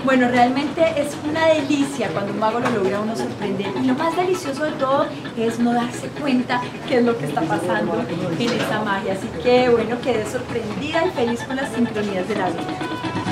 Bueno, realmente es una delicia cuando un mago lo logra a uno sorprender, y lo más delicioso de todo es no darse cuenta qué es lo que está pasando en esa magia. Así que bueno, quedé sorprendida y feliz con las sincronías de la vida.